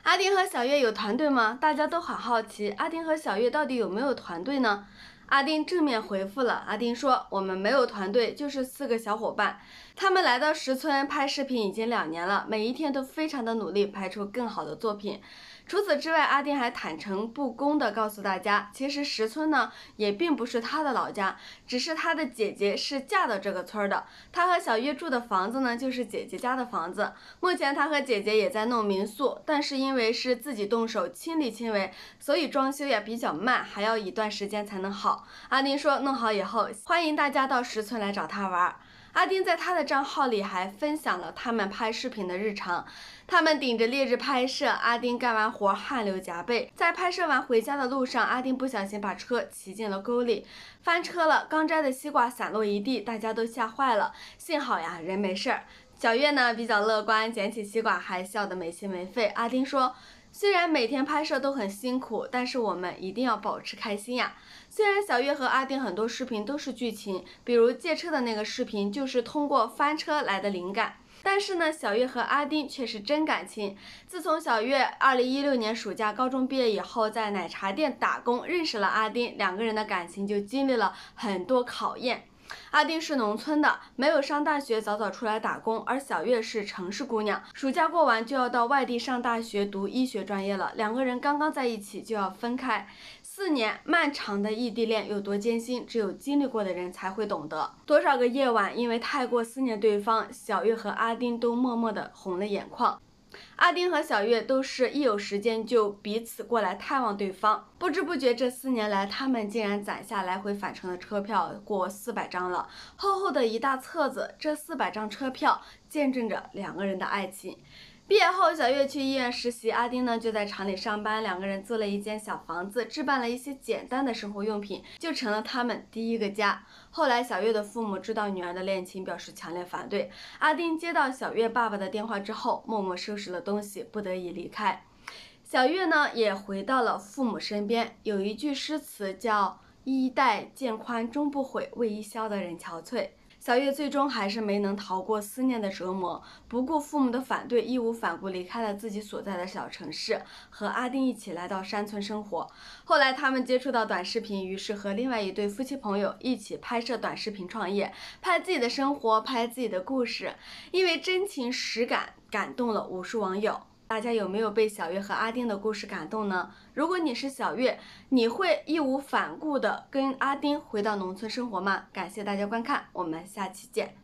阿丁和小月有团队吗？大家都很好奇，阿丁和小月到底有没有团队呢？阿丁正面回复了，阿丁说：“我们没有团队，就是4个小伙伴。他们来到石村拍视频已经2年了，每一天都非常的努力，拍出更好的作品。”除此之外，阿丁还坦诚不公地告诉大家，其实石村呢也并不是他的老家，只是他的姐姐是嫁到这个村的。他和小月住的房子呢就是姐姐家的房子。目前他和姐姐也在弄民宿，但是因为是自己动手亲力亲为，所以装修也比较慢，还要一段时间才能好。阿丁说弄好以后，欢迎大家到石村来找他玩。阿丁在他的账号里还分享了他们拍视频的日常，他们顶着烈日拍摄，阿丁干完活汗流浃背。在拍摄完回家的路上，阿丁不小心把车骑进了沟里，翻车了，刚摘的西瓜散落一地，大家都吓坏了，幸好呀人没事儿。小月呢比较乐观，捡起西瓜还笑得没心没肺。阿丁说，虽然每天拍摄都很辛苦，但是我们一定要保持开心呀。虽然小月和阿丁很多视频都是剧情，比如借车的那个视频就是通过翻车来的灵感，但是呢，小月和阿丁却是真感情。自从小月2016年暑假高中毕业以后，在奶茶店打工，认识了阿丁，两个人的感情就经历了很多考验。阿丁是农村的，没有上大学，早早出来打工，而小月是城市姑娘，暑假过完就要到外地上大学读医学专业了。两个人刚刚在一起就要分开，4年漫长的异地恋有多艰辛，只有经历过的人才会懂得。多少个夜晚，因为太过思念对方，小月和阿丁都默默地红了眼眶。阿丁和小月都是一有时间就彼此过来探望对方，不知不觉这4年来，他们竟然攒下来回返程的车票过400张了，厚厚的一大册子，这400张车票见证着两个人的爱情。毕业后，小月去医院实习，阿丁呢就在厂里上班，两个人租了一间小房子，置办了一些简单的生活用品，就成了他们第一个家。后来，小月的父母知道女儿的恋情，表示强烈反对。阿丁接到小月爸爸的电话之后，默默收拾了东西，不得已离开。小月呢也回到了父母身边，有一句诗词叫“衣带渐宽终不悔，为伊消得人憔悴”。小月最终还是没能逃过思念的折磨，不顾父母的反对，义无反顾离开了自己所在的小城市，和阿丁一起来到山村生活。后来他们接触到短视频，于是和另外一对夫妻朋友一起拍摄短视频创业，拍自己的生活，拍自己的故事。因为真情实感，感动了无数网友。大家有没有被小月和阿丁的故事感动呢？如果你是小月，你会义无反顾地跟阿丁回到农村生活吗？感谢大家观看，我们下期见。